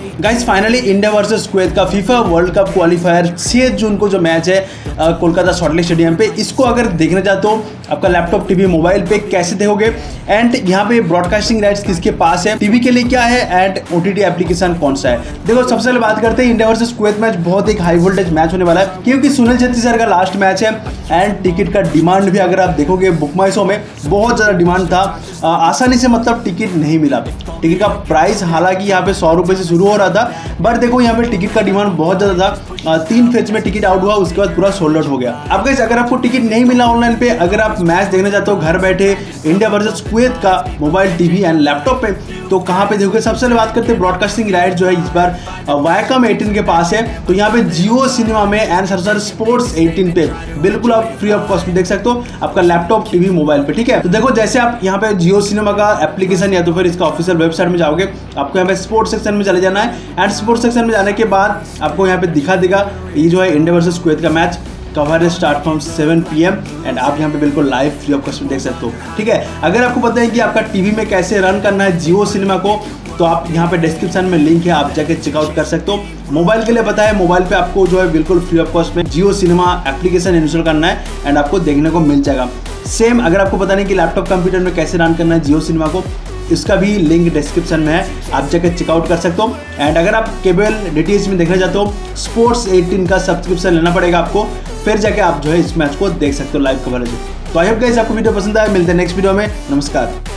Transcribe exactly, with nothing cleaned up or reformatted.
Guys finally India versus Kuwait का FIFA world cup qualifier छह जून को जो मैच है कोलकाता शॉर्टलेक स्टेडियम पे, इसको अगर देखना चाहते हो आपका लैपटॉप, टीवी, मोबाइल पे कैसे देखोगे एंड यहाँ पे ब्रॉडकास्टिंग राइट्स किसके पास है, टीवी के लिए क्या है एंड ओटीटी एप्लीकेशन कौन सा है। देखो सबसे पहले बात करते हैं इंडिया वर्सेस कुवैत मैच, बहुत एक हाई वोल्टेज मैच होने वाला है क्योंकि सुनील छेत्री सर का लास्ट मैच है एंड टिकट का डिमांड भी अगर आप देखोगे बुक माई शो में बहुत ज़्यादा डिमांड था, आ, आसानी से मतलब टिकट नहीं मिला। टिकट का प्राइस हालांकि यहाँ पे सौ रुपये से शुरू हो रहा था, बट देखो यहाँ पे टिकट का डिमांड बहुत ज़्यादा था, तीन फेज में टिकट आउट हुआ, उसके बाद पूरा सोल्ड आउट हो गया। अब गाइस अगर आपको टिकट नहीं मिला ऑनलाइन पे, अगर आप मैच देखना चाहते हो घर बैठे इंडिया वर्सेस कुवैत का मोबाइल, टीवी एंड लैपटॉप पे, तो कहाँ पे देखोगे। सबसे पहले बात करते हैं ब्रॉडकास्टिंग राइट जो है इस बार वायाकॉम अठारह के पास है, तो यहाँ पे जियो सिनेमा में एंड सर स्पोर्ट्स अठारह पे बिल्कुल आप फ्री ऑफ कॉस्ट में देख सकते हो आपका लैपटॉप, टीवी, मोबाइल पे। ठीक है, तो देखो जैसे आप यहाँ पे जियो सिनेमा का एप्लीकेशन या तो फिर इसका ऑफिशियल वेबसाइट में जाओगे, आपको यहाँ पे स्पोर्ट्स सेक्शन में चले जाना है एंड स्पोर्ट्स सेक्शन में जाने के बाद आपको यहाँ पे दिखा देगा ये जो है इंडिया वर्सेस कुवैत का match cover start from seven P M and आप यहाँ पे बिल्कुल लाइव फ्री ऑफ कॉस्ट में देख सकते हो। ठीक है, अगर आपको पता है कि आपका टीवी में कैसे रन करना है जियो सिनेमा को, तो आप यहाँ पे डिस्क्रिप्शन में लिंक है, आप जाके चेकआउट कर सकते हो। मोबाइल के लिए पता है, मोबाइल पे आपको जो है बिल्कुल फ्री ऑफ कॉस्ट में जियो सिनेमा एप्लीकेशन इंस्टॉल करना है एंड आपको देखने को मिल जाएगा। सेम अगर आपको पता नहीं कि लैपटॉप कंप्यूटर में कैसे रन करना है जियो सिनेमा को, इसका भी लिंक डिस्क्रिप्शन में है, आप जाकर चेकआउट कर सकते हो। एंड अगर आप केबल डीटीएच में देखना चाहते हो, स्पोर्ट्स अठारह का सब्सक्रिप्शन लेना पड़ेगा आपको, फिर जाके आप जो है इस मैच को देख सकते हो लाइव कवरेज। तो आई होप गाइस आपको वीडियो पसंद आया, मिलते हैं नेक्स्ट वीडियो में, नमस्कार।